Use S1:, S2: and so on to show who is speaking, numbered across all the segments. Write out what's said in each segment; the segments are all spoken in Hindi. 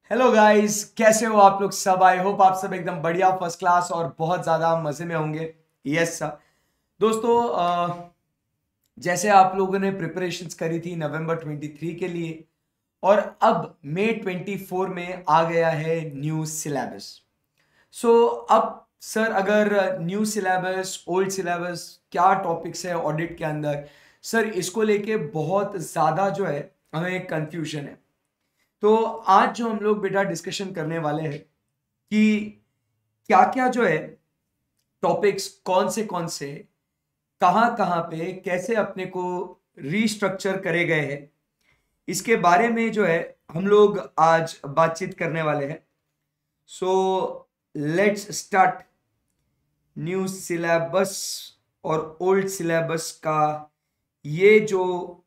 S1: हेलो गाइस, कैसे हो आप लोग सब। आई होप आप सब एकदम बढ़िया, फर्स्ट क्लास और बहुत ज़्यादा मज़े में होंगे। Yes sir. दोस्तों, जैसे आप लोगों ने प्रिपरेशंस करी थी नवंबर 23 के लिए, और अब मई 24 में आ गया है न्यू सिलेबस। सो अब सर, अगर न्यू सिलेबस ओल्ड सिलेबस क्या टॉपिक्स है ऑडिट के अंदर, सर इसको लेके बहुत ज़्यादा जो है हमें कंफ्यूजन है। तो आज जो हम लोग बेटा डिस्कशन करने वाले हैं कि क्या क्या जो है टॉपिक्स कौन से कहां कहां पे कैसे अपने को रीस्ट्रक्चर करे गए हैं, इसके बारे में जो है हम लोग आज बातचीत करने वाले हैं। So let's start new syllabus और ओल्ड सिलेबस का ये जो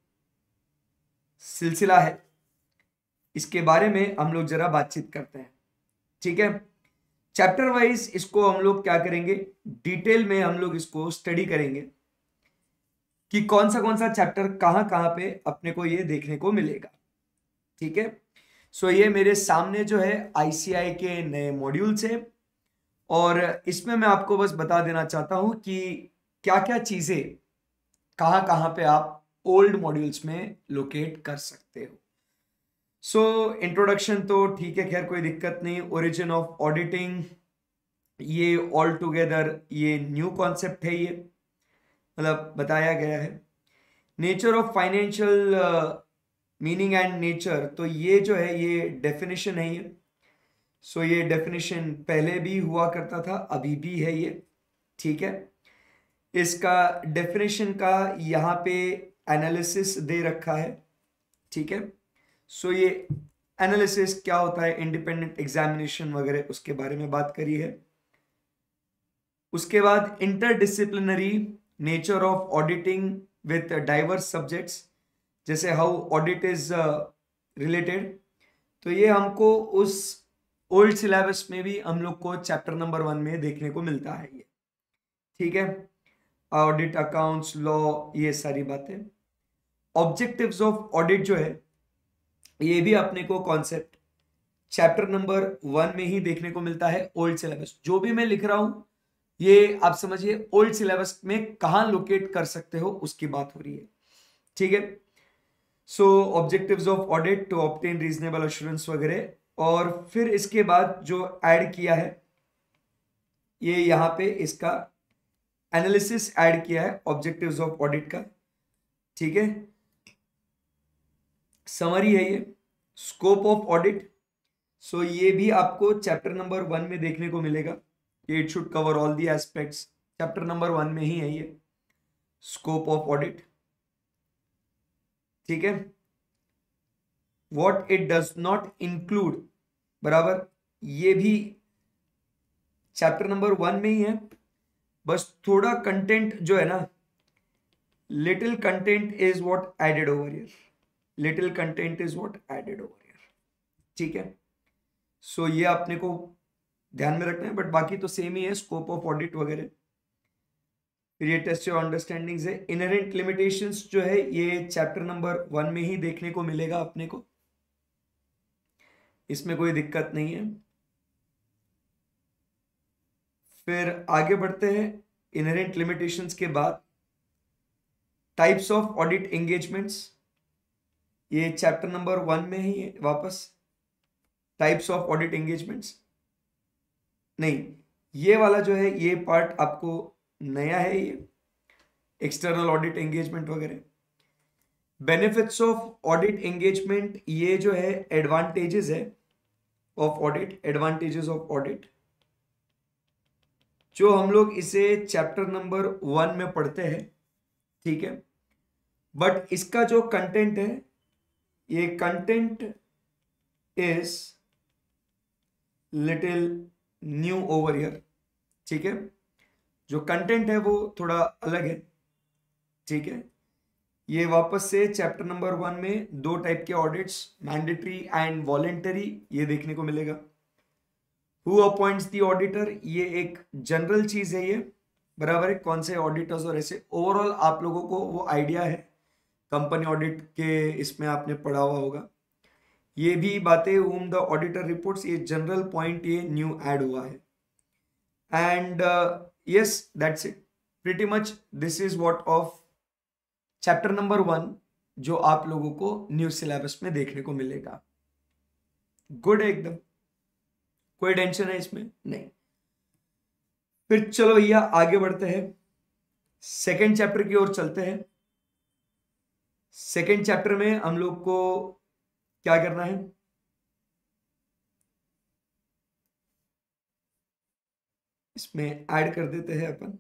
S1: सिलसिला है, इसके बारे में हम लोग जरा बातचीत करते हैं। ठीक है, चैप्टर वाइज इसको हम लोग क्या करेंगे, डिटेल में हम लोग इसको स्टडी करेंगे कि कौन सा चैप्टर कहां पे अपने को ये देखने को मिलेगा। ठीक है, सो ये मेरे सामने जो है आईसीआई के नए मॉड्यूल्स है, और इसमें मैं आपको बस बता देना चाहता हूं कि क्या क्या चीजें कहां पे आप ओल्ड मॉड्यूल्स में लोकेट कर सकते हो। सो इंट्रोडक्शन तो ठीक है, खैर कोई दिक्कत नहीं। ओरिजिन ऑफ ऑडिटिंग, ये ऑल टुगेदर ये न्यू कॉन्सेप्ट है, ये मतलब बताया गया है। Nature of financial meaning and nature, तो ये जो है ये डेफिनेशन है ये। सो ये डेफिनेशन पहले भी हुआ करता था, अभी भी है ये। ठीक है, इसका डेफिनेशन का यहाँ पे एनालिसिस दे रखा है। ठीक है, सो ये एनालिसिस क्या होता है, इंडिपेंडेंट एग्जामिनेशन वगैरह उसके बारे में बात करी है। उसके बाद interdisciplinary nature of auditing with diverse subjects, जैसे हाउ ऑडिट इज रिलेटेड। तो ये हमको उस ओल्ड सिलेबस में भी हम लोग को चैप्टर नंबर 1 में देखने को मिलता है ये। ठीक है, ऑडिट, अकाउंट्स, लॉ, ये सारी बातें। ऑब्जेक्टिव्स ऑफ ऑडिट जो है ये भी अपने को कॉन्सेप्ट चैप्टर नंबर 1 में ही देखने को मिलता है। ओल्ड सिलेबस जो भी मैं लिख रहा हूं, ये आप समझिए ओल्ड सिलेबस में कहां लोकेट कर सकते हो उसकी बात हो रही है। ठीक है, so objectives of audit to obtain reasonable assurance वगैरह। और फिर इसके बाद जो ऐड किया है, ये यहां पे इसका एनालिसिस ऐड किया है ऑब्जेक्टिव्स ऑफ ऑडिट का। ठीक है, समरी है ये। स्कोप ऑफ ऑडिट, सो ये भी आपको चैप्टर नंबर 1 में देखने को मिलेगा। It should cover all the aspects, chapter number 1 में ही है ये, स्कोप ऑफ ऑडिट। ठीक है, what it does not include, बराबर, ये भी चैप्टर नंबर 1 में ही है। बस थोड़ा कंटेंट जो है ना, little content is what added over here, little content is what added over here. ठीक है, सो ये आपने को ध्यान में रखना है, बट बाकी तो सेम ही है, स्कोप ऑफ ऑडिट वगैरह। फिर ये टेस्ट ऑफ अंडरस्टैंडिंग्स है। इनहेरेंट लिमिटेशंस जो है ये चैप्टर नंबर 1 में ही देखने को मिलेगा अपने को, इसमें कोई दिक्कत नहीं है। फिर आगे बढ़ते हैं। इनहेरेंट लिमिटेशंस के बाद टाइप्स ऑफ ऑडिट एंगेजमेंट्स, ये चैप्टर नंबर 1 में ही है वापस। टाइप्स ऑफ ऑडिट एंगेजमेंट्स नहीं, ये वाला जो है ये पार्ट आपको नया है, ये एक्सटर्नल ऑडिट एंगेजमेंट वगैरह। बेनिफिट्स ऑफ ऑडिट एंगेजमेंट, ये जो है एडवांटेजेस है of audit, advantages of audit, जो हम लोग इसे चैप्टर नंबर 1 में पढ़ते हैं। ठीक है, बट इसका जो कंटेंट है, ये content is little new over here. ठीक है, जो कंटेंट है वो थोड़ा अलग है। ठीक है, ये वापस से चैप्टर नंबर 1 में दो टाइप के ऑडिट्स, मैंडेटरी एंड वॉलेंटरी, ये देखने को मिलेगा। हु अपॉइंट्स द ऑडिटर, ये एक जनरल चीज है ये, बराबर है, कौन से ऑडिटर्स, और ऐसे ओवरऑल आप लोगों को वो आइडिया है कंपनी ऑडिट के, इसमें आपने पढ़ा हुआ होगा। ये भी बातें whom the auditor reports, ये जनरल पॉइंट ये न्यू ऐड हुआ है. And yes that's it, pretty much this is what of chapter number 1 जो आप लोगों को न्यू सिलेबस में देखने को मिलेगा. गुड है एकदम, कोई टेंशन है इसमें नहीं. फिर चलो भैया आगे बढ़ते हैं, सेकेंड चैप्टर की ओर चलते हैं. सेकेंड चैप्टर में हम लोग को क्या करना है, इसमें ऐड कर देते हैं अपन.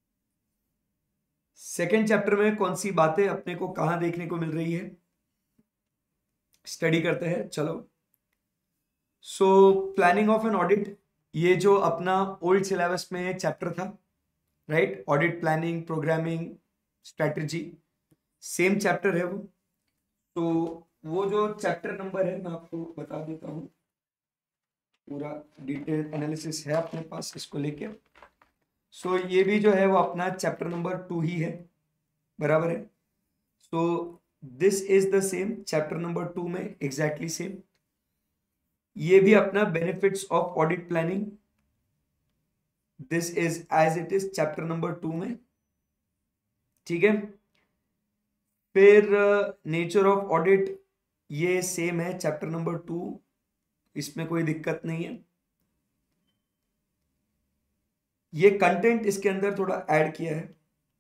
S1: सेकेंड चैप्टर में कौन सी बातें अपने को कहां देखने को मिल रही है, स्टडी करते हैं. चलो, so planning of an audit, ये जो अपना ओल्ड सिलेबस में चैप्टर था, right, audit planning programming strategy, same chapter है वो. तो वो जो चैप्टर नंबर है मैं आपको बता देता हूँ, पूरा डिटेल एनालिसिस है अपने पास इसको लेके. सो ये भी जो है वो अपना चैप्टर नंबर 2 ही है, बराबर है. So this is the same chapter number 2 में एग्जैक्टली सेम. ये भी अपना benefits of audit planning, this is as it is chapter number 2 में. ठीक है. फिर नेचर ऑफ ऑडिट, ये सेम है चैप्टर नंबर 2, इसमें कोई दिक्कत नहीं है. ये कंटेंट इसके अंदर थोड़ा ऐड किया है,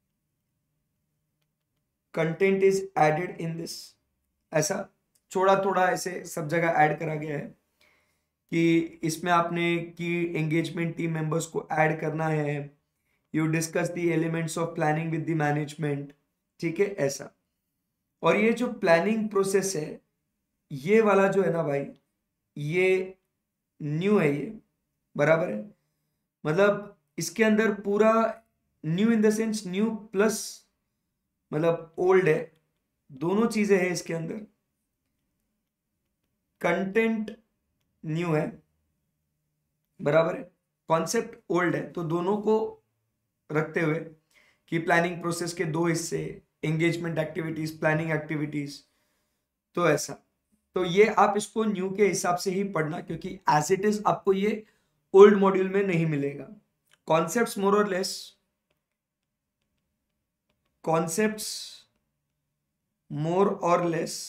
S1: content is added in this, ऐसा थोड़ा थोड़ा ऐसे सब जगह ऐड करा गया है कि इसमें आपने की एंगेजमेंट टीम मेंबर्स को ऐड करना है, you discuss the elements of planning with the management. ठीक है, ऐसा. और ये जो प्लानिंग प्रोसेस है ये वाला जो है ना भाई, ये न्यू है, ये बराबर है. मतलब इसके अंदर पूरा new in the sense new plus मतलब ओल्ड है, दोनों चीजें हैं इसके अंदर. कंटेंट न्यू है, बराबर है, कॉन्सेप्ट ओल्ड है. तो दोनों को रखते हुए कि प्लानिंग प्रोसेस के दो हिस्से, एंगेजमेंट एक्टिविटीज, प्लानिंग एक्टिविटीज, तो ऐसा. तो ये आप इसको न्यू के हिसाब से ही पढ़ना, क्योंकि एज इट इज आपको ये ओल्ड मॉड्यूल में नहीं मिलेगा. कॉन्सेप्ट्स मोर और लेस, कॉन्सेप्ट्स मोर और less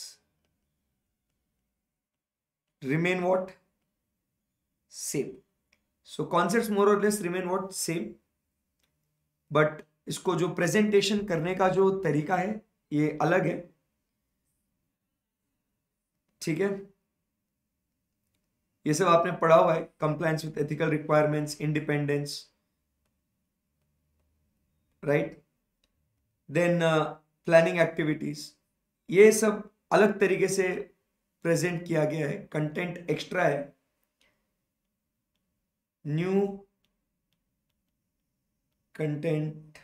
S1: remain what same. so concepts more or less remain what same, but इसको जो प्रेजेंटेशन करने का जो तरीका है ये अलग है. ठीक है, ये सब आपने पढ़ा हुआ है, compliance with ethical requirements, independence, right. Then planning activities, ये सब अलग तरीके से प्रेजेंट किया गया है, कंटेंट एक्स्ट्रा है, न्यू कंटेंट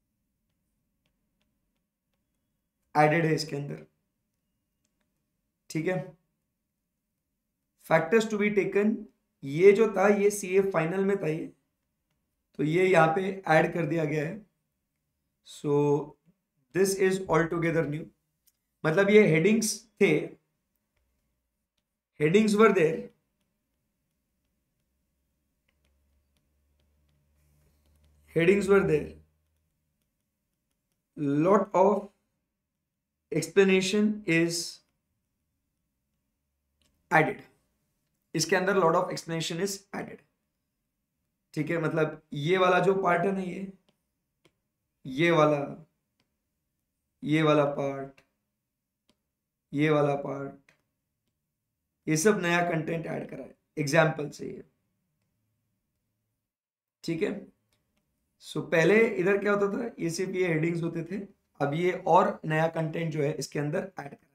S1: एडेड है इसके अंदर. ठीक है. फैक्टर्स टू बी टेकन, ये जो था ये सीए फाइनल में था ये, तो ये यहाँ पे ऐड कर दिया गया है. So this is all together new. मतलब ये हेडिंग्स थे, headings were there, headings were there, lot of explanation is added, इसके अंदर lot of explanation is added. ठीक है, मतलब ये वाला जो पार्ट है ना, ये वाला, ये वाला पार्ट, ये वाला पार्ट, ये सब नया कंटेंट ऐड करा है एग्जाम्पल से ये. ठीक है. सो पहले इधर क्या होता था, ये सिर्फ ये हेडिंग्स होते थे, अब ये और नया कंटेंट जो है इसके अंदर ऐड करा है.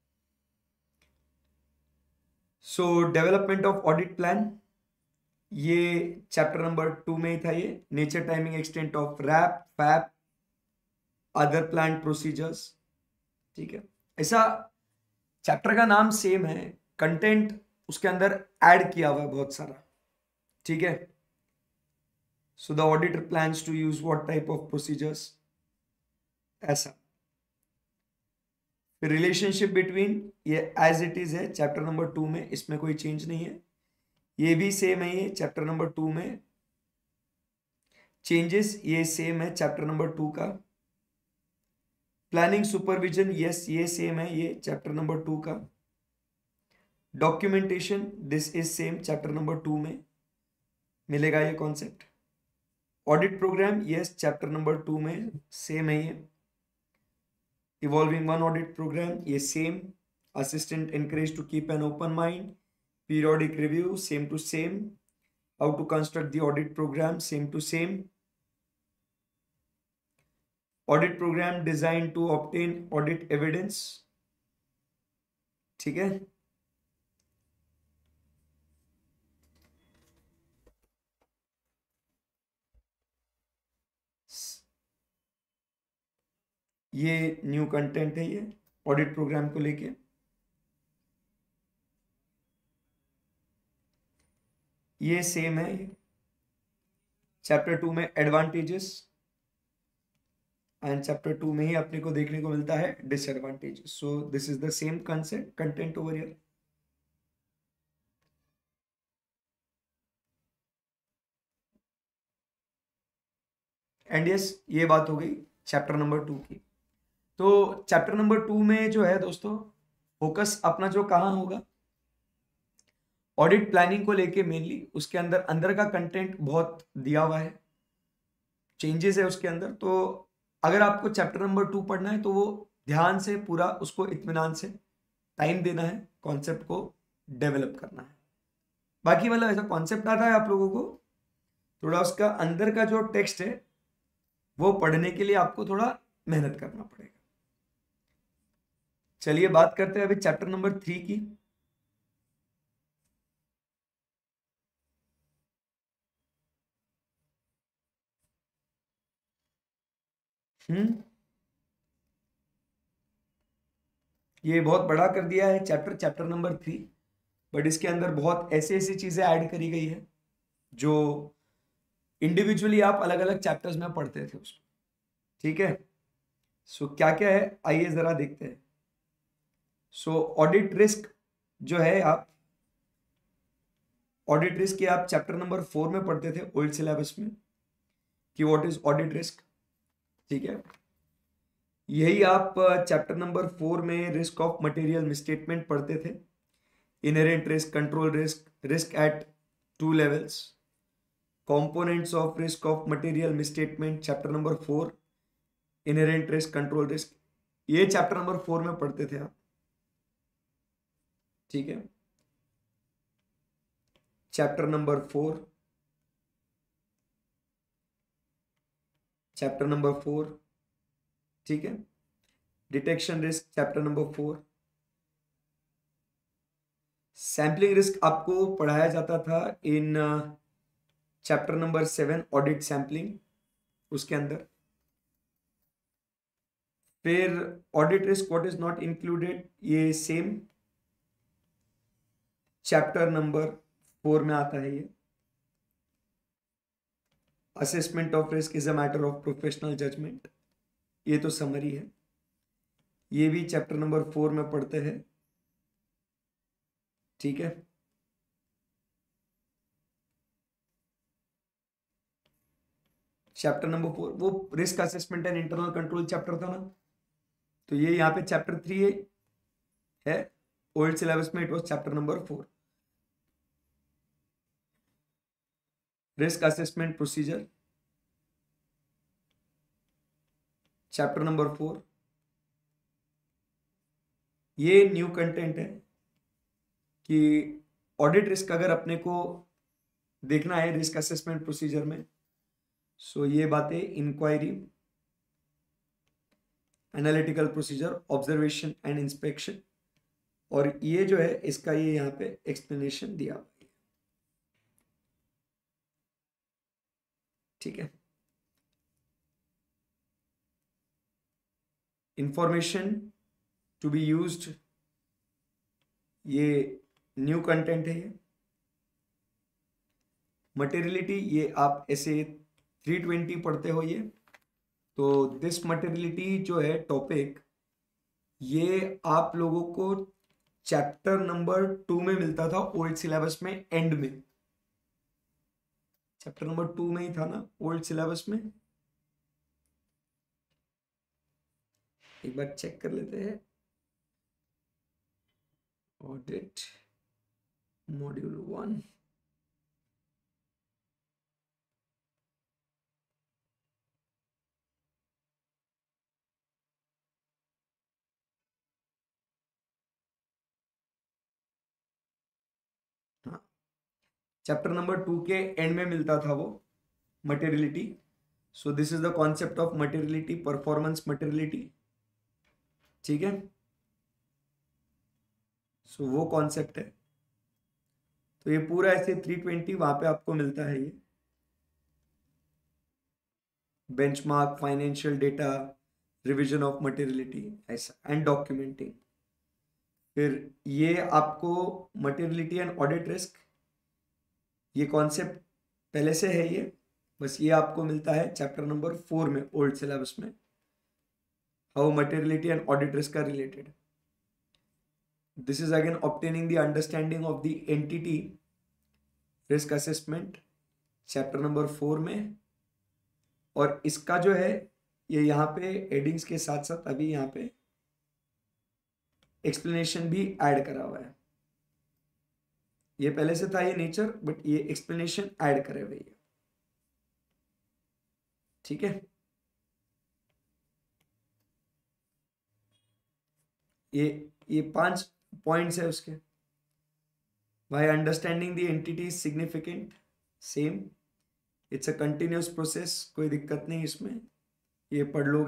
S1: So development of audit plan, ये चैप्टर नंबर 2 में ही था ये. Nature, timing, extent of RAP, FAP, other plan procedures. ठीक है, ऐसा चैप्टर का नाम सेम है, कंटेंट उसके अंदर ऐड किया हुआ है बहुत सारा. ठीक है. So the auditor plans to use what type of procedures, ऐसा. फिर रिलेशनशिप बिटवीन, ये एज इट इज है चैप्टर नंबर 2 में, इसमें कोई चेंज नहीं है। ये भी सेम है, ये चैप्टर नंबर 2 में। चेंजेस ये सेम है चैप्टर नंबर 2 का। प्लानिंग सुपरविजन, यस ये सेम है, ये चैप्टर नंबर 2 का। Documentation this is same, chapter number 2 में मिलेगा ये concept. Audit program, yes chapter number 2 में सेम है ये। इवॉल्विंग वन ऑडिट प्रोग्राम, ये same. Assistant encouraged to keep an open mind. Periodic review, same to same. How to construct the audit program, same to same. Audit program designed to obtain audit evidence, ठीक है। ये न्यू कंटेंट है, ये ऑडिट प्रोग्राम को लेके। ये सेम है, ये चैप्टर 2 में एडवांटेजेस, एंड चैप्टर 2 में ही अपने को देखने को मिलता है disadvantages. So this is the same concept content over here. And yes, ये बात हो गई चैप्टर नंबर 2 की। तो चैप्टर नंबर 2 में जो है दोस्तों, फोकस अपना जो कहाँ होगा, ऑडिट प्लानिंग को लेके मेनली। उसके अंदर अंदर का कंटेंट बहुत दिया हुआ है, चेंजेस है उसके अंदर। तो अगर आपको चैप्टर नंबर 2 पढ़ना है तो वो ध्यान से पूरा उसको इत्मीनान से टाइम देना है, कॉन्सेप्ट को डेवलप करना है। बाकी मतलब ऐसा कॉन्सेप्ट आता है आप लोगों को, थोड़ा उसका अंदर का जो टेक्स्ट है वो पढ़ने के लिए आपको थोड़ा मेहनत करना पड़ेगा। चलिए बात करते हैं अभी चैप्टर नंबर 3 की। ये बहुत बड़ा कर दिया है चैप्टर नंबर 3, बट इसके अंदर बहुत ऐसी ऐसी चीजें ऐड करी गई है जो इंडिविजुअली आप अलग अलग चैप्टर्स में पढ़ते थे उसको, ठीक है। सो क्या क्या है आइए जरा देखते हैं। सो ऑडिट रिस्क जो है, आप ऑडिट रिस्क ये आप चैप्टर नंबर 4 में पढ़ते थे ओल्ड सिलेबस में, कि व्हाट इज ऑडिट रिस्क, ठीक है। यही आप चैप्टर नंबर 4 में रिस्क ऑफ मटेरियल मिसस्टेटमेंट पढ़ते थे। Inherent risk, control risk, risk at 2 levels, components of risk of material misstatement chapter number 4, inherent risk, control risk, ये चैप्टर नंबर 4 में पढ़ते थे आप, ठीक है। चैप्टर नंबर 4, चैप्टर नंबर 4, ठीक है। Detection risk chapter number 4। Sampling risk आपको पढ़ाया जाता था in chapter number 7 audit sampling, उसके अंदर। फिर audit risk what is not included, ये सेम चैप्टर नंबर 4 में आता है ये। Assessment of risk is a matter of professional judgement, ये तो समरी है, ये भी चैप्टर नंबर 4 में पढ़ते हैं, ठीक है। चैप्टर नंबर 4 वो risk assessment and internal control chapter था ना, तो ये यहाँ पे चैप्टर 3 है। ओल्ड सिलेबस में it was chapter number 4, risk assessment procedure chapter number 4। ये न्यू कंटेंट है कि ऑडिट रिस्क अगर अपने को देखना है रिस्क असेसमेंट प्रोसीजर में, सो ये बातें inquiry, analytical procedure, observation and inspection, और ये जो है इसका ये यहाँ पे एक्सप्लेनेशन दिया हुआ है, ठीक है। इंफॉर्मेशन टू बी यूज्ड, ये न्यू कंटेंट है। ये मटेरियलिटी, ये आप ऐसे 320 पढ़ते हो ये, तो दिस मटेरियलिटी जो है टॉपिक, ये आप लोगों को चैप्टर नंबर 2 में मिलता था ओल्ड सिलेबस में, एंड में। चैप्टर नंबर 2 में ही था ना ओल्ड सिलेबस में, एक बार चेक कर लेते हैं। ऑडिट मॉड्यूल 1, हाँ चैप्टर नंबर 2 के एंड में मिलता था वो, materiality. So this is the concept of materiality, performance materiality, ठीक है। सो वो कॉन्सेप्ट है। तो ये पूरा ऐसे 320 वहां पे आपको मिलता है, ये benchmark, financial data, revision of materiality, ऐसा, एंड डॉक्यूमेंटिंग। फिर ये आपको मटेरियलिटी एंड ऑडिट रिस्क, ये कॉन्सेप्ट पहले से है ये, बस ये आपको मिलता है चैप्टर नंबर 4 में ओल्ड सिलेबस में, how materiality and audit risk are related. This is again obtaining the understanding of the entity risk assessment, chapter number 4 में। और इसका जो है ये यहाँ पे हेडिंग्स के साथ साथ अभी यहाँ पे एक्सप्लेनेशन भी ऐड करा हुआ है। ये पहले से था ये नेचर, बट ये एक्सप्लेनेशन ऐड करे हुए है, ठीक है। ये 5 पॉइंट्स है उसके। By understanding the entity significant, same, it's a continuous process, कोई दिक्कत नहीं इसमें, ये पढ़ लोगे।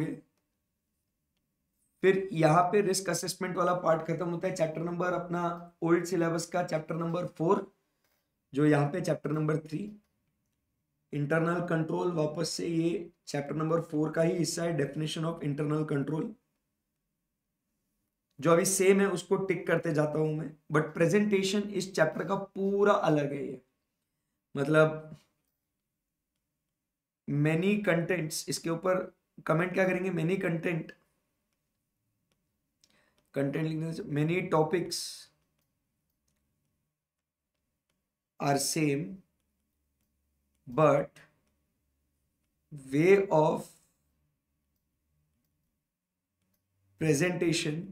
S1: फिर यहाँ पे रिस्क असेसमेंट वाला पार्ट खत्म होता है, चैप्टर नंबर अपना ओल्ड सिलेबस का चैप्टर नंबर 4, जो यहाँ पे चैप्टर नंबर 3 इंटरनल कंट्रोल, वापस से ये चैप्टर नंबर 4 का ही हिस्सा है, डेफिनेशन ऑफ इंटरनल कंट्रोल। जो अभी सेम है उसको टिक करते जाता हूं मैं, बट प्रेजेंटेशन इस चैप्टर का पूरा अलग है ये, मतलब मेनी कंटेंट्स, इसके ऊपर कमेंट क्या करेंगे, मेनी कंटेंट, कंटेंट लिखने से many topics are same but way of presentation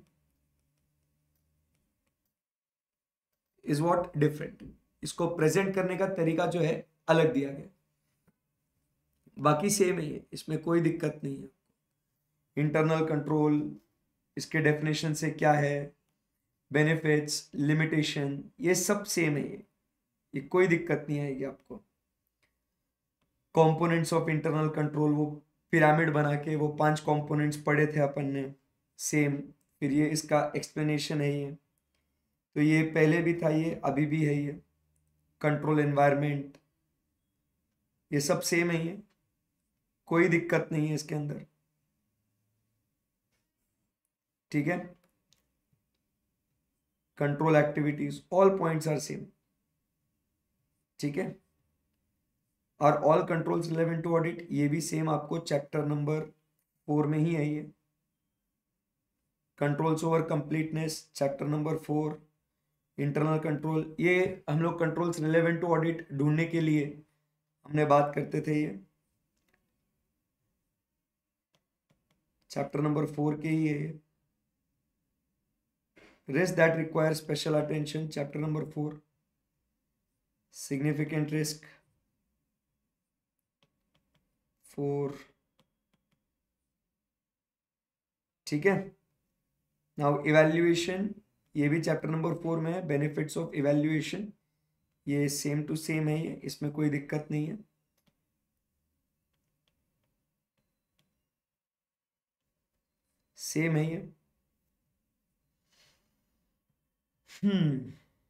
S1: is what different. इसको प्रेजेंट करने का तरीका जो है अलग दिया गया, बाकी सेम है ये, इसमें कोई दिक्कत नहीं है। इंटरनल कंट्रोल, इसके डेफिनेशन से क्या है, बेनिफिट्स, लिमिटेशन, ये सब सेम है ये कोई दिक्कत नहीं आएगी आपको। कंपोनेंट्स ऑफ इंटरनल कंट्रोल, वो पिरामिड बना के वो 5 कंपोनेंट्स पढ़े थे अपन ने, सेम। फिर ये इसका एक्सप्लेनेशन है ये, तो ये पहले भी था, ये अभी भी है, ये कंट्रोल एनवायरनमेंट, ये सब सेम है, ये कोई दिक्कत नहीं है इसके अंदर, ठीक है। Control activities, all points are same, ठीक है। और all controls relevant to audit, ये भी सेम आपको चैप्टर नंबर 4 में ही है ये। Controls over completeness, chapter number 4। Internal control, ये हम लोग कंट्रोल्स रिलेवेंट टू ऑडिट ढूंढने के लिए हमने बात करते थे, ये चैप्टर नंबर 4 के ही है। Risk that require special attention, chapter number 4। Significant risk 4, ठीक है। नाउ इवैल्यूएशन, ये भी चैप्टर नंबर 4 में है। बेनिफिट्स ऑफ इवैल्यूएशन, ये सेम टू सेम है, ये इसमें कोई दिक्कत नहीं है, सेम है ये। हम्म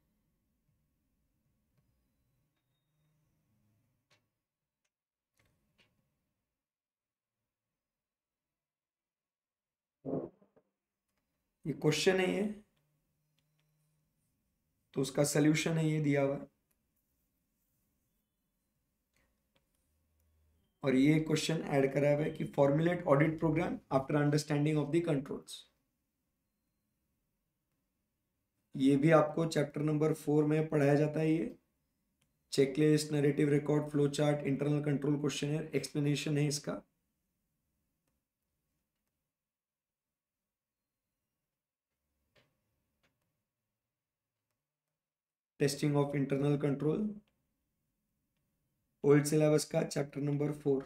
S1: ये क्वेश्चन है ये, तो उसका सल्यूशन है ये दिया हुआ, और ये क्वेश्चन ऐड करा हुआ है कि formulate audit program after understanding of the controls. ये भी आपको चैप्टर नंबर 4 में पढ़ाया जाता है। ये checklist, narrative record, flow chart, internal control questionnaire, explanation है इसका। Testing of internal control, old syllabus का chapter number 4।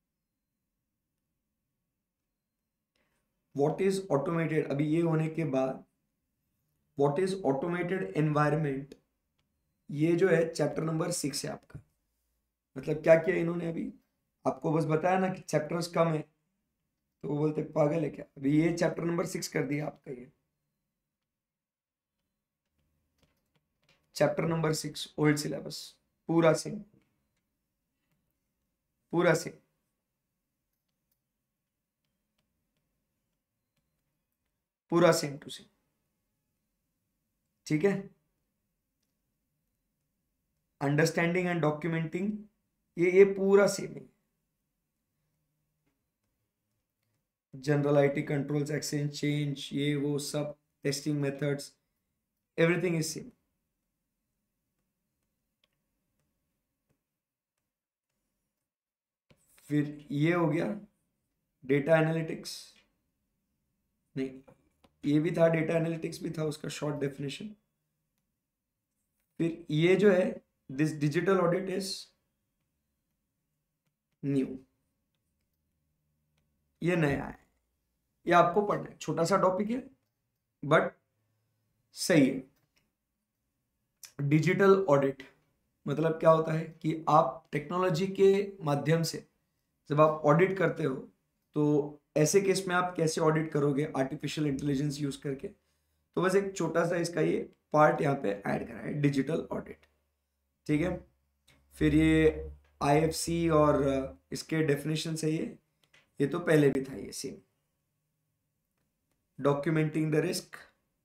S1: What is automated, अभी ये होने के बाद व्हाट इज ऑटोमेटेड एनवायरनमेंट, ये जो है चैप्टर नंबर 6 है आपका। मतलब क्या किया इन्होंने, अभी आपको बस बताया ना कि चैप्टर्स कम है, तो वो बोलते पागल है क्या, अभी ये चैप्टर नंबर 6 कर दिया आपका। ये चैप्टर नंबर 6 ओल्ड सिलेबस, पूरा सेम, पूरा सेम, पूरा सेम टू सेम। ठीक है, अंडरस्टैंडिंग एंड डॉक्यूमेंटिंग, ये पूरा सेम है। General IT controls, exchange change, ये वो सब, testing methods, everything is same. फिर ये हो गया डेटा एनालिटिक्स, नहीं ये भी था, डेटा एनालिटिक्स भी था, उसका शॉर्ट डेफिनेशन। फिर ये जो है this digital audit is new, ये नया है, ये आपको पढ़ना है, छोटा सा टॉपिक है बट सही है। डिजिटल ऑडिट मतलब क्या होता है कि आप टेक्नोलॉजी के माध्यम से जब आप ऑडिट करते हो, तो ऐसे केस में आप कैसे ऑडिट करोगे आर्टिफिशियल इंटेलिजेंस यूज करके। तो बस एक छोटा सा इसका ये पार्ट यहाँ पे ऐड करा है, डिजिटल ऑडिट। ठीक है, फिर ये आईएफसी और इसके डेफिनेशन है, ये तो पहले भी था ये सेम। डॉक्यूमेंटिंग द रिस्क,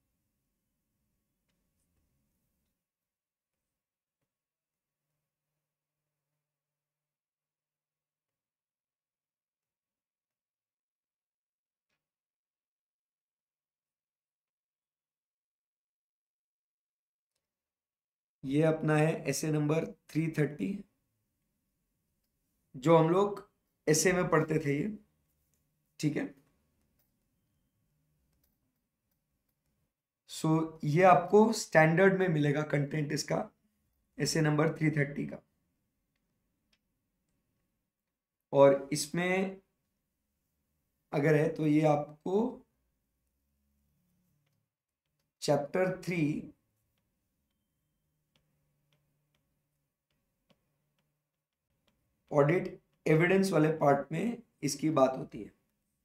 S1: ये अपना है ऐसे नंबर 330, जो हम लोग ऐसे में पढ़ते थे ये। ठीक है, सो ये आपको स्टैंडर्ड में मिलेगा कंटेंट इसका, ऐसे नंबर 330 का। और इसमें अगर है तो ये आपको चैप्टर 3 ऑडिट एविडेंस वाले पार्ट में इसकी बात होती है।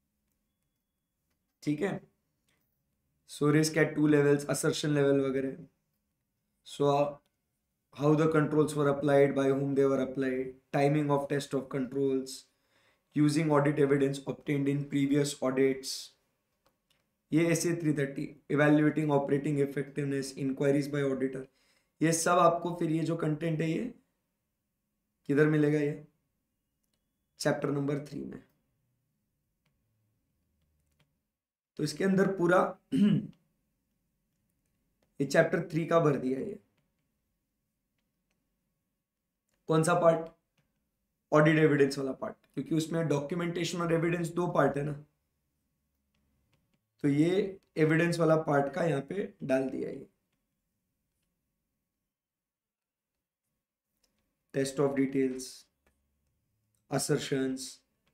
S1: ठीक है, so risk at 2 levels, assertion level वगैरह। So how the controls were applied, by whom they were applied, timing of test of controls, using audit evidence obtained in previous audits, ये ऐसे 330, evaluating operating effectiveness, inquiries by auditor, ये सब आपको फिर ये जो कंटेंट है ये किधर मिलेगा, ये चैप्टर नंबर 3 में। तो इसके अंदर पूरा ये चैप्टर 3 का भर दिया है। ये कौन सा पार्ट, ऑडिट एविडेंस वाला पार्ट, क्योंकि उसमें डॉक्यूमेंटेशन और एविडेंस दो पार्ट है ना, तो ये एविडेंस वाला पार्ट का यहाँ पे डाल दिया है। टेस्ट ऑफ डिटेल्स, असर्शंस,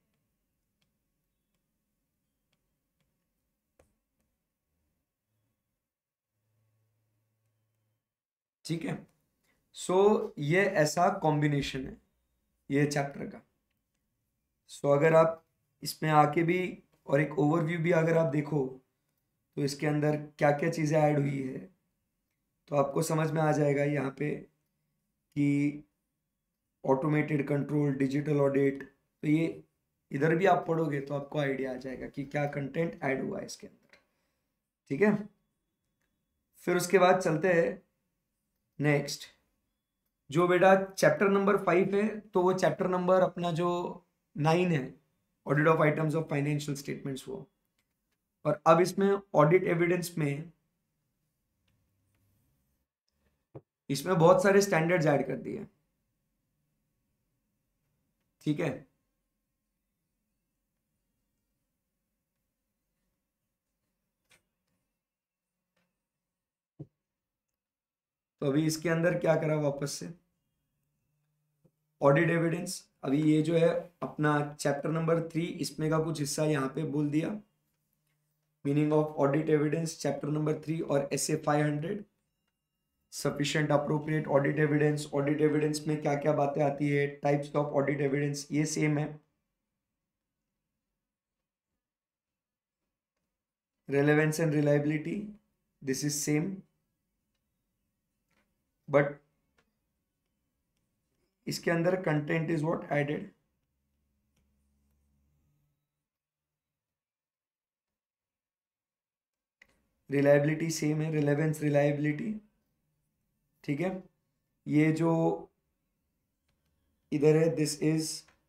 S1: ठीक है। सो ये ऐसा कॉम्बिनेशन है ये चैप्टर का। सो अगर आप इसमें आके भी और एक ओवरव्यू भी अगर आप देखो, तो इसके अंदर क्या क्या चीज़ें ऐड हुई है, तो आपको समझ में आ जाएगा यहाँ पे कि ऑटोमेटेड कंट्रोल, डिजिटल ऑडिट, तो ये इधर भी आप पढ़ोगे तो आपको आइडिया आ जाएगा कि क्या कंटेंट ऐड हुआ है इसके अंदर। ठीक है, फिर उसके बाद चलते हैं नेक्स्ट, जो बेटा चैप्टर नंबर 5 है, तो वो चैप्टर नंबर अपना जो 9 है, audit of items of financial statements, वो। और अब इसमें ऑडिट एविडेंस में इसमें बहुत सारे स्टैंडर्ड्स ऐड कर दिए, ठीक है। तो अभी इसके अंदर क्या करा वापस से, ऑडिट एविडेंस। अभी ये जो है अपना चैप्टर नंबर 3, इसमें का कुछ हिस्सा यहाँ पे बोल दिया, meaning of audit evidence chapter number 3 और SA 500, sufficient appropriate audit evidence. Audit evidence में क्या क्या बातें आती है, टाइप्स ऑफ ऑडिट एविडेंस, ये सेम है। Relevance and reliability, this is same, but इसके अंदर content is what added. Reliability same है, रिलेवेंस रिलायबिलिटी, ठीक है। ये जो इधर है, दिस इज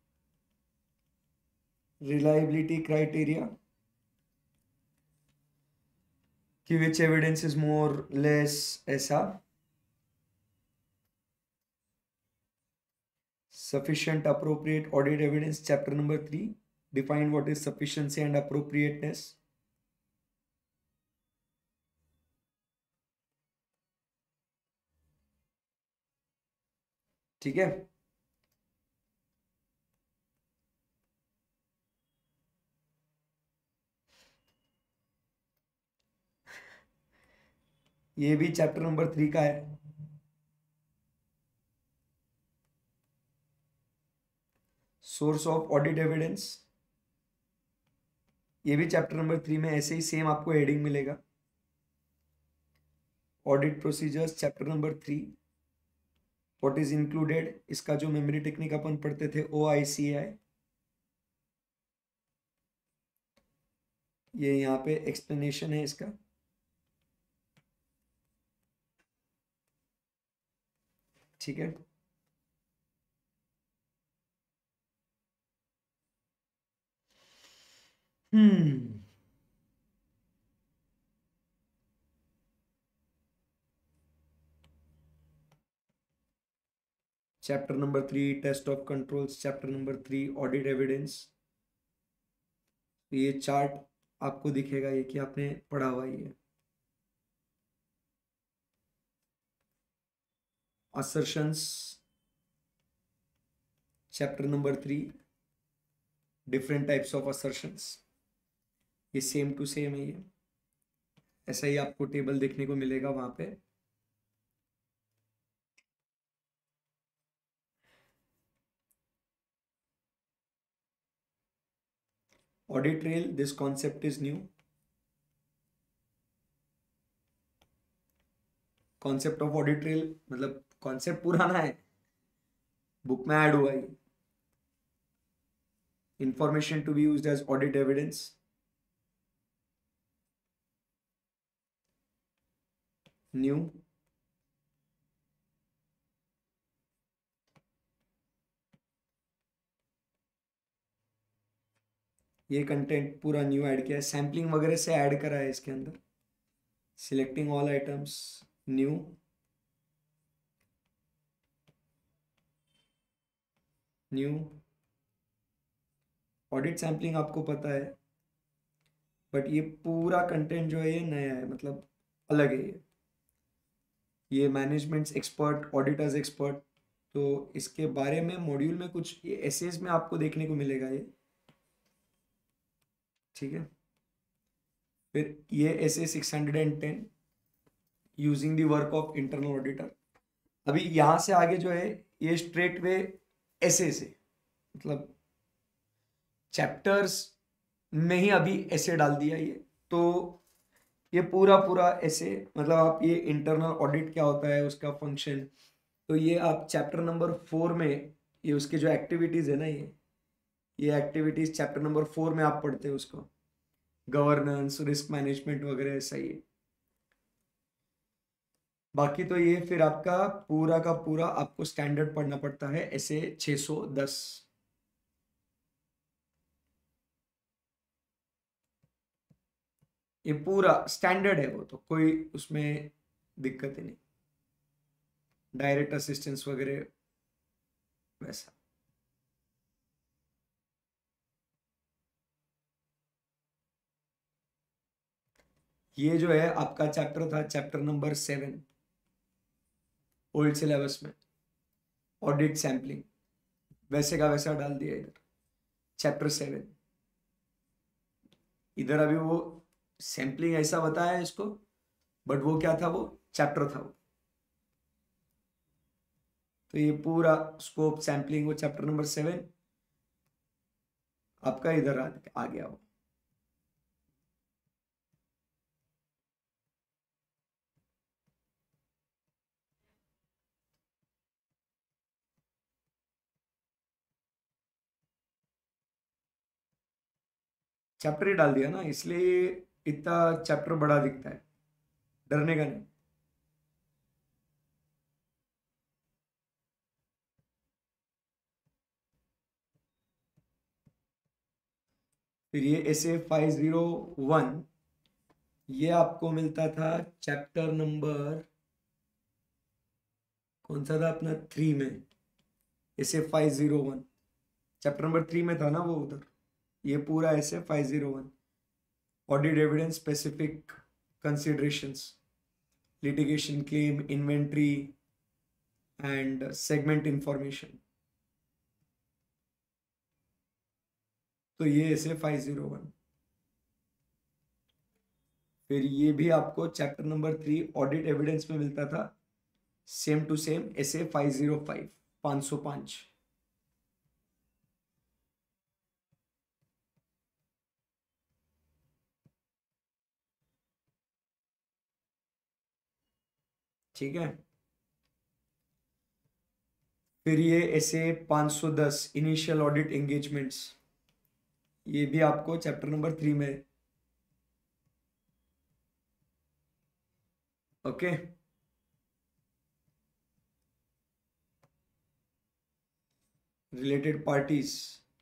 S1: रिलायबिलिटी क्राइटेरिया, कि which evidence is more less, ऐसा। sufficient appropriate audit evidence chapter number 3, define what is sufficiency and appropriateness। ठीक है। ये भी चैप्टर नंबर 3 का है। सोर्स ऑफ ऑडिट एविडेंस, ये भी चैप्टर नंबर 3 में ऐसे ही सेम आपको हेडिंग मिलेगा। Audit procedures chapter number 3, what is included, इसका जो मेमोरी टेक्निक अपन पढ़ते थे OICAI, ये यहाँ पे एक्सप्लेनेशन है इसका। ठीक है। Hmm chapter number 3 test of controls, chapter number 3 audit evidence. ये चार्ट आपको दिखेगा, ये कि आपने पढ़ा हुआ ये assertions chapter number 3, different types of assertions, ये सेम टू सेम है। ये ऐसा ही आपको टेबल देखने को मिलेगा वहां पे। Audit trail, this concept is new. Concept of audit trail मतलब कॉन्सेप्ट पुराना है, बुक में ऐड हुआ है। Information to be used as audit evidence, new. ये कंटेंट पूरा न्यू ऐड किया है, सैम्पलिंग वगैरह से ऐड करा है इसके अंदर। Selecting all items, new. New audit sampling आपको पता है, बट ये पूरा कंटेंट जो है ये नया है, मतलब अलग है ये मैनेजमेंट्स एक्सपर्ट, ऑडिटर्स एक्सपर्ट। तो इसके बारे में मॉड्यूल में कुछ ये एसेज में आपको देखने को मिलेगा ये, ठीक है। फिर ये SA 610 using the work of internal auditor. अभी यहां से आगे जो है ये स्ट्रेट वे ऐसे से, मतलब चैप्टर्स में ही अभी ऐसे डाल दिया ये। तो ये पूरा पूरा ऐसे, मतलब आप ये इंटरनल ऑडिट क्या होता है, उसका फंक्शन, तो ये आप चैप्टर नंबर 4 में, ये उसके जो एक्टिविटीज है ना, ये एक्टिविटीज चैप्टर नंबर 4 में आप पढ़ते हैं उसको, गवर्नेंस, रिस्क मैनेजमेंट वगैरह, ऐसा ही है। बाकी तो ये फिर आपका पूरा का पूरा आपको स्टैंडर्ड पढ़ना पड़ता है, ऐसे 610। ये पूरा स्टैंडर्ड है, वो तो कोई उसमें दिक्कत ही नहीं। डायरेक्ट असिस्टेंस वगैरह वैसा। ये जो है आपका चैप्टर था, चैप्टर नंबर 7 ओल्ड सिलेबस में, ऑडिट सैम्पलिंग, वैसे का वैसा डाल दिया इधर, चैप्टर 7। इधर अभी वो सैम्पलिंग ऐसा बताया इसको, बट वो क्या था, वो चैप्टर था वो। तो ये पूरा स्कोप सैम्पलिंग वो चैप्टर नंबर 7 आपका इधर आ गया वो। चैप्टर ही डाल दिया ना, इसलिए इतना चैप्टर बड़ा दिखता है, डरने का नहीं। फिर ये ऐसे 501 ये आपको मिलता था चैप्टर नंबर कौन सा था अपना 3 में, ऐसे 501 चैप्टर नंबर 3 में था ना वो उधर। ये पूरा ऐसे 501 audit evidence specific considerations, litigation claim, inventory and segment information. तो ये ऐसे 501। फिर ये भी आपको चैप्टर नंबर 3 ऑडिट एविडेंस में मिलता था, सेम टू सेम ऐसे 505 505। ठीक है। फिर ये ऐसे 510 इनिशियल ऑडिट एंगेजमेंट्स, ये भी आपको चैप्टर नंबर 3 में। ओके। रिलेटेड पार्टीज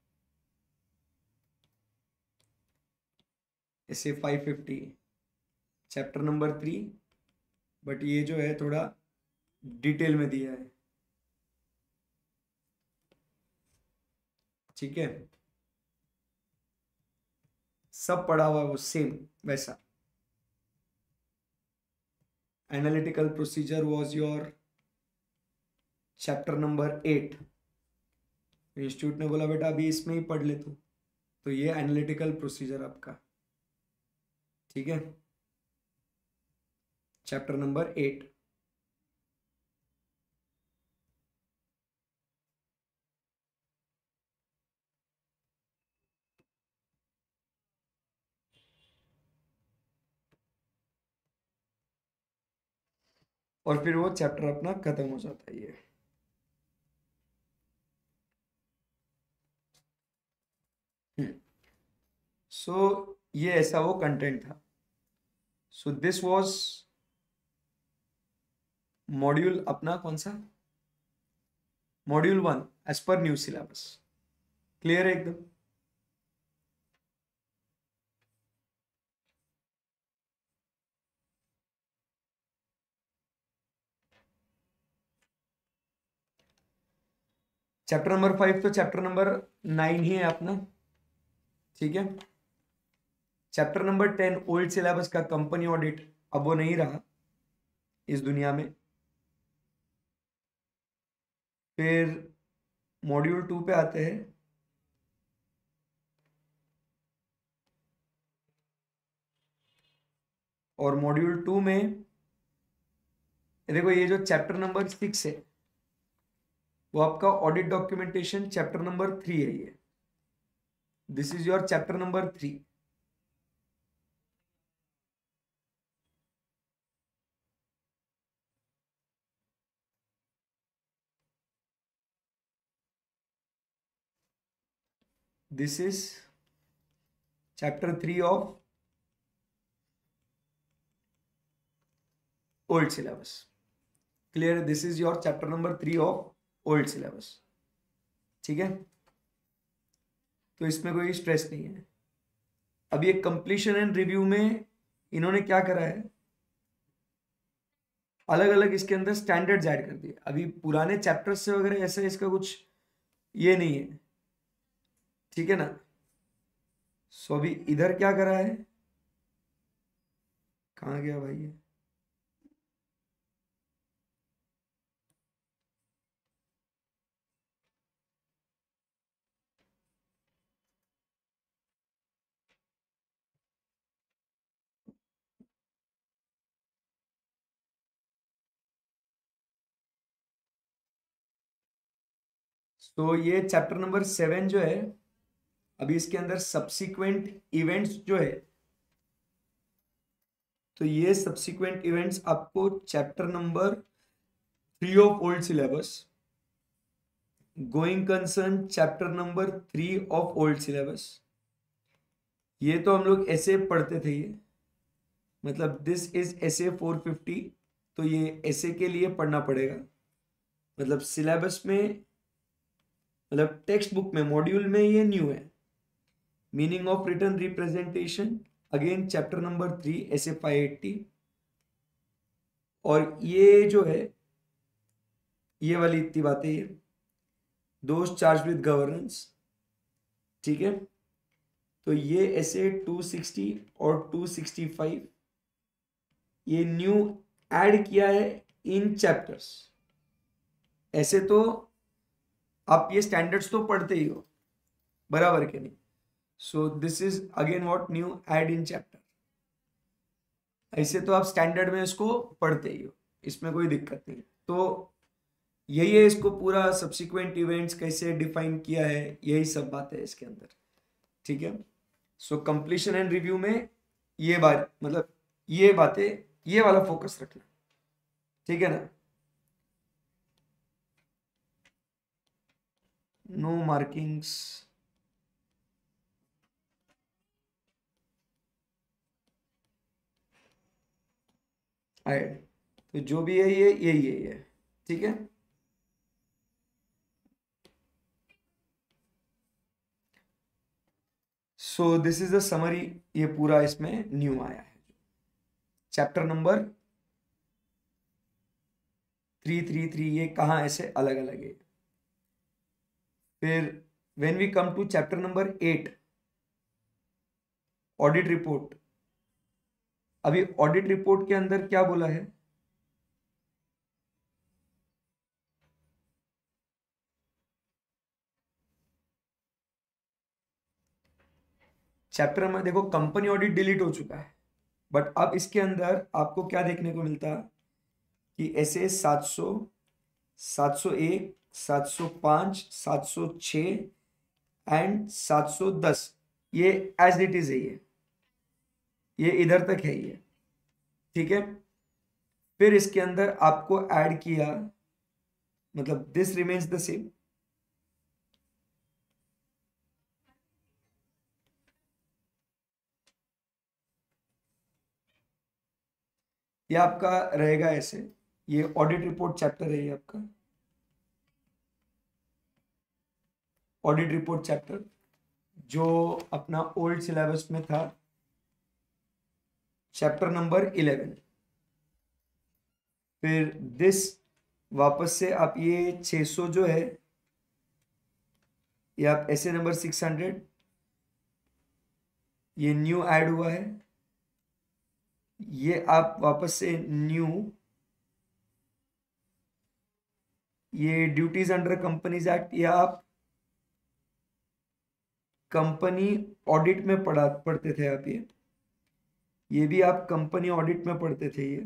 S1: ऐसे 550 चैप्टर नंबर 3, बट ये जो है थोड़ा डिटेल में दिया है। ठीक है, सब पढ़ा हुआ वो सेम वैसा। Analytical procedure was your chapter number 8। Institute ने बोला बेटा अभी इसमें ही पढ़ ले तू, तो ये एनालिटिकल प्रोसीजर आपका। ठीक है, चैप्टर नंबर 8। और फिर वो चैप्टर अपना खत्म हो जाता है ये। सो ये ऐसा वो कंटेंट था। सो दिस वाज मॉड्यूल अपना कौन सा, मॉड्यूल 1 एज पर न्यू सिलेबस। क्लियर है एकदम। चैप्टर नंबर 5 तो चैप्टर नंबर 9 ही है अपना। ठीक है, चैप्टर नंबर 10 ओल्ड सिलेबस का कंपनी ऑडिट, अब वो नहीं रहा इस दुनिया में। फिर मॉड्यूल 2 पे आते हैं। और मॉड्यूल 2 में देखो ये जो चैप्टर नंबर 6 है वो आपका ऑडिट डॉक्यूमेंटेशन चैप्टर नंबर 3 है ये। This is your chapter number 3। This is chapter 3 of old syllabus. Clear, this is your chapter number 3 of old syllabus. ठीक है, तो इसमें कोई स्ट्रेस नहीं है। अब ये कंप्लीशन एंड रिव्यू में इन्होंने क्या करा है, अलग अलग इसके अंदर स्टैंडर्ड्स ऐड कर दिए। अभी पुराने चैप्टर्स से वगैरह ऐसा इसका कुछ ये नहीं है, ठीक है ना। सो अभी इधर क्या करा है, कहाँ गया भाई ये? तो ये चैप्टर नंबर 7 जो है, अभी इसके अंदर सब्सिक्वेंट इवेंट्स जो है, तो ये सब्सिक्वेंट इवेंट्स आपको chapter number 3 of old syllabus, going concern chapter number 3 of old syllabus, ये तो हम लोग ऐसे पढ़ते थे ये, मतलब दिस इज ऐसे 450, तो ये ऐसे के लिए पढ़ना पड़ेगा। मतलब सिलेबस में, मतलब टेक्स्ट बुक में, मॉड्यूल में ये न्यू है। Meaning of written representation, again chapter number 3 SA 580। और ये जो है, ये वाली इतनी बातें, ये दोस्त चार्ज विद गवर्नेंस, ठीक है। तो ये ऐसे 260 और 265 ये न्यू ऐड किया है इन चैप्टर्स। ऐसे तो आप ये स्टैंडर्ड्स तो पढ़ते ही हो, बराबर के नहीं। So this is again what new add in chapter. ऐसे तो आप स्टैंडर्ड में इसको पढ़ते ही हो, इसमें कोई दिक्कत नहीं। तो यही है, इसको पूरा सब्सिक्वेंट इवेंट्स कैसे डिफाइन किया है, यही सब बात है इसके अंदर, ठीक है। सो कंप्लीशन एंड रिव्यू में ये बात, मतलब ये बातें, ये वाला फोकस रखना, ठीक है ना। नो मार्किंग्स, ऐड, तो जो भी है ये यही है ये, ठीक है। So this is the summary, ये पूरा इसमें न्यू आया है। चैप्टर नंबर 333 ये कहाँ ऐसे अलग अलग है। फिर when we come to chapter number 8, audit report. अभी ऑडिट रिपोर्ट के अंदर क्या बोला है, चैप्टर में देखो कंपनी ऑडिट डिलीट हो चुका है, बट अब इसके अंदर आपको क्या देखने को मिलता है कि ऐसे 700, 701, 705, 706 एंड 710 ये एज इट इज है, ये इधर तक है ये, ठीक है। फिर इसके अंदर आपको ऐड किया, मतलब दिस रिमेन्स द सेम। ये आपका रहेगा ऐसे, ये ऑडिट रिपोर्ट चैप्टर है ये आपका, ऑडिट रिपोर्ट चैप्टर जो अपना ओल्ड सिलेबस में था, चैप्टर नंबर 11। फिर दिस वापस से आप ये 600 जो है, ये आप ऐसे नंबर 600, ये न्यू ऐड हुआ है। ये आप वापस से न्यू, ये ड्यूटीज अंडर कंपनीज एक्ट, या आप कंपनी ऑडिट में पढ़ते थे आप ये भी आप कंपनी ऑडिट में पढ़ते थे ये,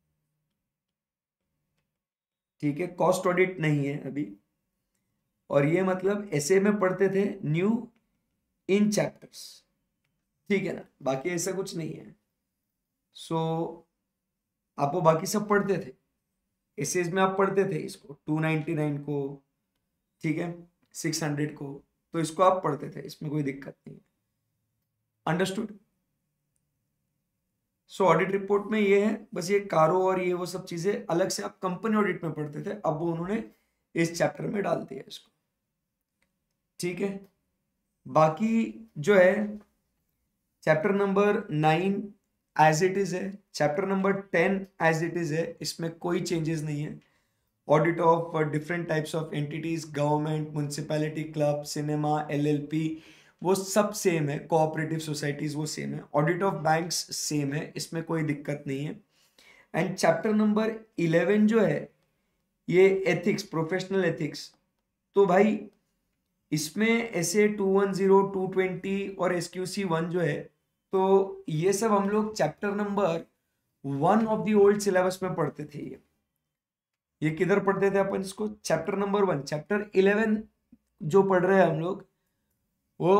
S1: ठीक है। कॉस्ट ऑडिट नहीं है अभी। और ये मतलब ऐसे में पढ़ते थे न्यू इन चैप्टर्स, ठीक है ना, बाकी ऐसा कुछ नहीं है। सो आप वो बाकी सब पढ़ते थे, एसेज में आप पढ़ते थे इसको 299 को, ठीक है, 600 को, तो इसको आप पढ़ते थे, इसमें कोई दिक्कत नहीं है। अंडरस्टूड। सो ऑडिट रिपोर्ट में ये है, बस ये कारो और ये वो सब चीजें अलग से आप कंपनी ऑडिट में पढ़ते थे, अब वो उन्होंने इस चैप्टर में डाल दिया इसको, ठीक है। बाकी जो है chapter number 9 as it is है, chapter number 10 as it is है, इसमें कोई चेंजेस नहीं है। Audit of different types of entities, government, municipality, club, cinema, LLP, वो सब सेम है। कोऑपरेटिव सोसाइटीज वो सेम है। ऑडिट ऑफ बैंक्स सेम है, इसमें कोई दिक्कत नहीं है। एंड चैप्टर नंबर 11 जो है ये एथिक्स, प्रोफेशनल एथिक्स, तो भाई इसमें ऐसे 210, 220 और एसक्यूसी 1 जो है, तो ये सब हम लोग chapter number 1 of the old syllabus में पढ़ते थे। ये किधर पढ़ते थे अपन इसको? Chapter number 1। चैप्टर 11 जो पढ़ रहे हैं हम लोग, वो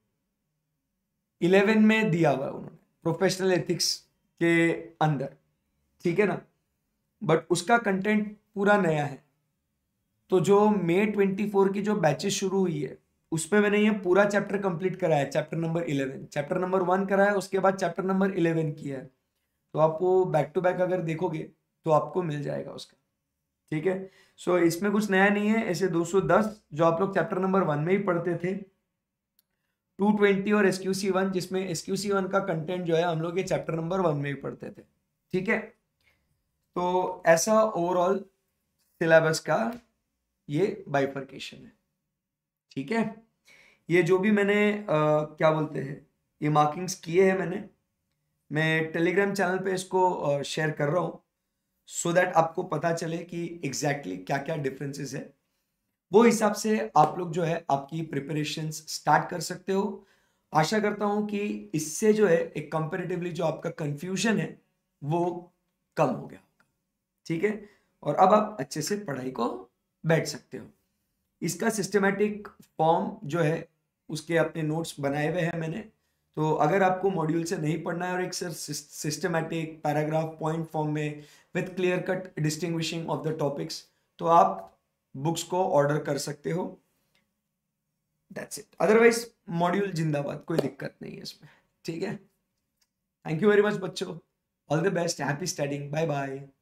S1: 11 में दिया हुआ है उन्होंने, प्रोफेशनल एथिक्स के अंदर, ठीक है ना। बट उसका कंटेंट पूरा नया है। तो जो मई 24 की जो बैचेस शुरू हुई है, उसमें मैंने ये पूरा चैप्टर कंप्लीट करा है। चैप्टर नंबर 11, चैप्टर नंबर 1 करा है, उसके बाद चैप्टर नंबर 11 किया है। तो आपको बैक टू बैक अगर देखोगे तो आपको मिल जाएगा उसका, ठीक है। सो इसमें कुछ नया नहीं है। ऐसे 210 जो आप लोग चैप्टर नंबर 1 में ही पढ़ते थे, 220 और एसक्यूसी 1, जिसमें एसक्यूसी 1 का कंटेंट जो है हम लोग ये चैप्टर नंबर 1 में ही पढ़ते थे, ठीक है। तो ऐसा ओवरऑल सिलेबस का ये बाइफर्केशन है, ठीक है। ये जो भी मैंने क्या बोलते हैं, ये मार्किंग्स किए हैं मैं टेलीग्राम चैनल पे इसको शेयर कर रहा हूँ, सो दैट आपको पता चले कि एग्जैक्टली क्या क्या डिफरेंसेस है। वो हिसाब से आप लोग जो है आपकी प्रिपरेशंस स्टार्ट कर सकते हो। आशा करता हूं कि इससे जो है एक कंपैरेटिवली जो आपका कंफ्यूजन है वो कम हो गया, ठीक है। और अब आप अच्छे से पढ़ाई को बैठ सकते हो। इसका सिस्टमैटिक फॉर्म जो है उसके अपने नोट्स बनाए हुए हैं मैंने। तो अगर आपको मॉड्यूल से नहीं पढ़ना है और एक sir systematic paragraph point form में with clear cut distinguishing of the topics, तो आप बुक्स को ऑर्डर कर सकते हो। That's it. अदरवाइज मॉड्यूल जिंदाबाद, कोई दिक्कत नहीं है इसमें, ठीक है। थैंक यू वेरी मच बच्चों, all the best, happy studying, bye bye.